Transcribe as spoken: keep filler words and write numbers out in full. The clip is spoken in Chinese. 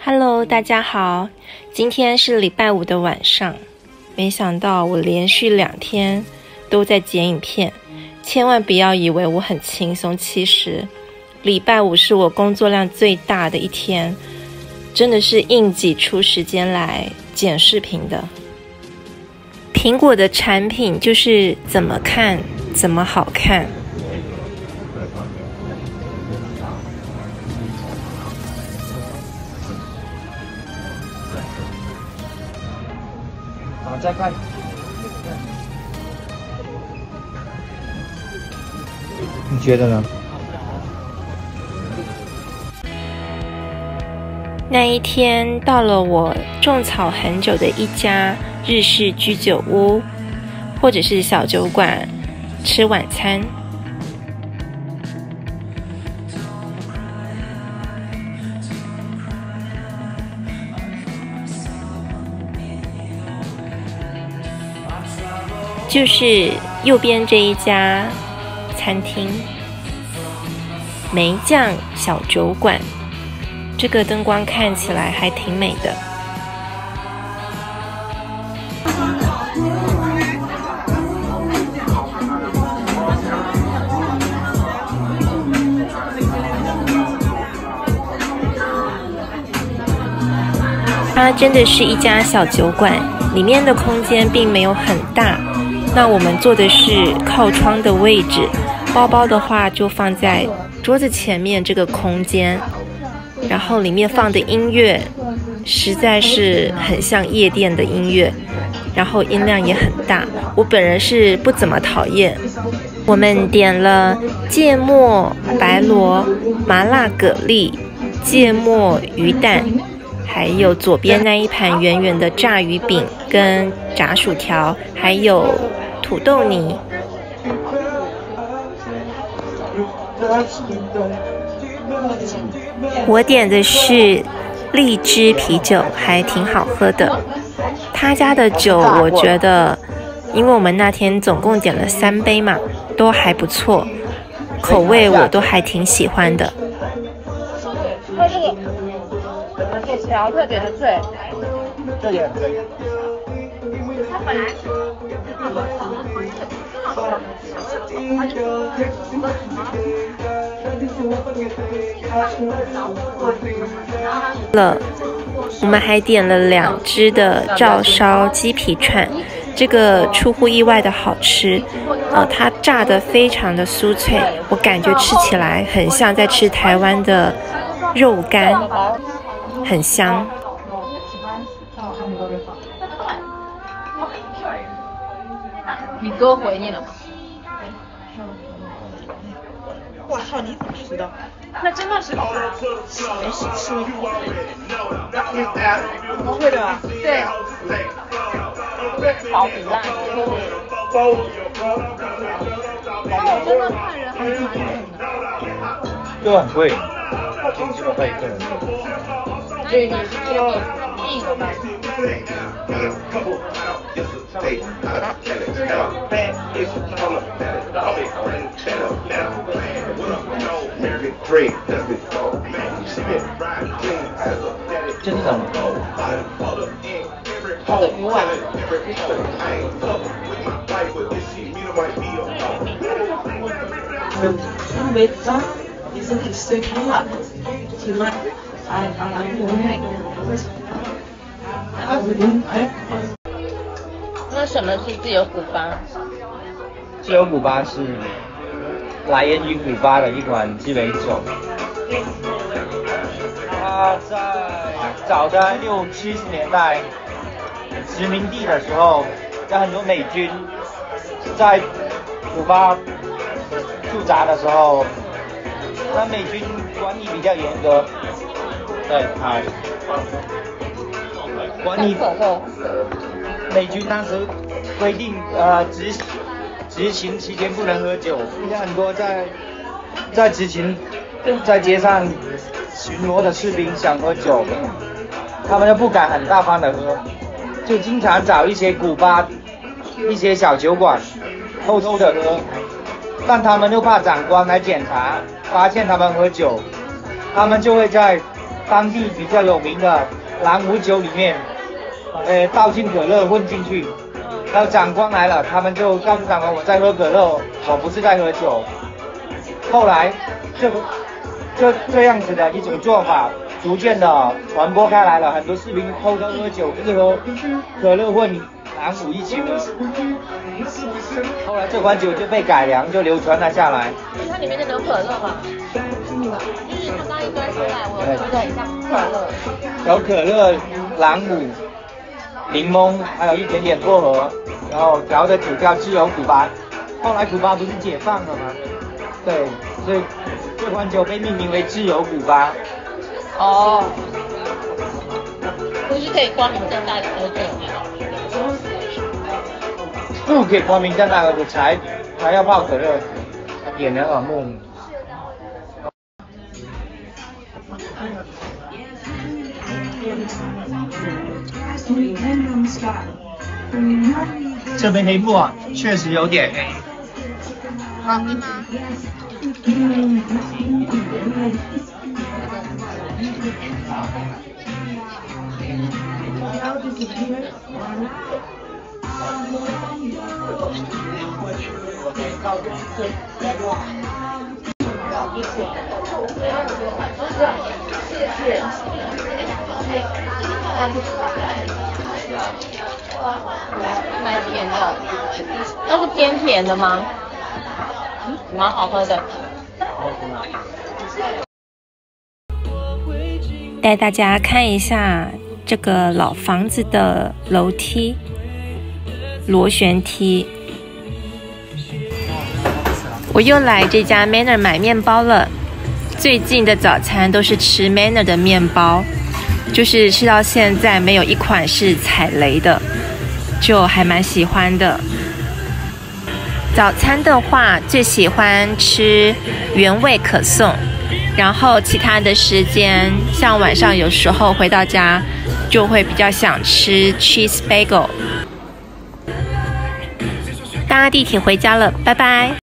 Hello， 大家好，今天是礼拜五的晚上，没想到我连续两天都在剪影片，千万不要以为我很轻松，其实礼拜五是我工作量最大的一天，真的是硬挤出时间来剪视频的。苹果的产品就是怎么看怎么好看。 好，再看。你觉得呢？ 那一天到了我种草很久的一家日式居酒屋，或者是小酒馆吃晚餐。就是右边这一家餐厅，梅酱小酒馆，这个灯光看起来还挺美的。它真的是一家小酒馆，里面的空间并没有很大。那我们坐的是靠窗的位置，包包的话就放在桌子前面这个空间，然后里面放的音乐实在是很像夜店的音乐，然后音量也很大，我本人是不怎么讨厌。我们点了芥末白螺、麻辣蛤蜊、芥末鱼蛋，还有左边那一盘圆圆的炸鱼饼跟炸薯条，还有土豆泥。我点的是荔枝啤酒，还挺好喝的。他家的酒我觉得，因为我们那天总共点了三杯嘛，都还不错，口味我都还挺喜欢的。 它这个薯条特别的脆， 这也很脆。 它本来了，我们还点了两只的照烧鸡皮串，这个出乎意外的好吃，呃，它炸得非常的酥脆，我感觉吃起来很像在吃台湾的肉干，很香。 你哥回你了吗？ 我操，你怎么知道？ 那真的是没事吃一口。怎么会的？ 对，好比烂。但我真的看人还是蛮冷的。 就很贵，挺值得费客人。 这个是要硬的吗？ 这是什么？ 那个鱼丸。 With some, isn't it so hard to like? I I I 那什么是自由古巴？ 自由古巴是来源于古巴的一款鸡尾酒。它在早在六七十年代殖民地的时候，有很多美军在古巴驻扎的时候，那美军管理比较严格，对啊，管理美军当时规定，呃，执执勤期间不能喝酒，有很多在在执勤在街上巡逻的士兵想喝酒，他们就不敢很大方的喝，就经常找一些古巴一些小酒馆偷偷的喝，但他们又怕长官来检查，发现他们喝酒，他们就会在当地比较有名的朗姆酒里面，呃，倒进可乐混进去。然后长官来了，他们就告诉长官我在喝可乐，我不是在喝酒。后来这个这这样子的一种做法，逐渐的传播开来了，很多士兵偷偷喝酒，就是喝可乐混朗姆一起喝。后来这款酒就被改良，就流传了下来。 它里面的有可乐吗？就是它刚一端出来，我觉得很像可乐。 有可乐、朗姆、柠檬，还有一点点薄荷，然后调的酒叫自由古巴。后来古巴不是解放了吗？对，所以这款酒被命名为自由古巴。 哦，不是可以光明正大的喝酒。 不可以光明正大喝酒，才才要泡可乐，点人耳目。这杯黑布啊，确实有点黑。 好喝吗？蛮甜的，那是偏甜的吗？蛮好喝的。 带大家看一下这个老房子的楼梯，螺旋梯。我又来这家 Manner 买面包了。最近的早餐都是吃 Manner 的面包，就是吃到现在没有一款是踩雷的，就还蛮喜欢的。早餐的话，最喜欢吃原味可颂，然后其他的时间，像晚上有时候回到家，就会比较想吃 cheese bagel。搭地铁回家了，拜拜。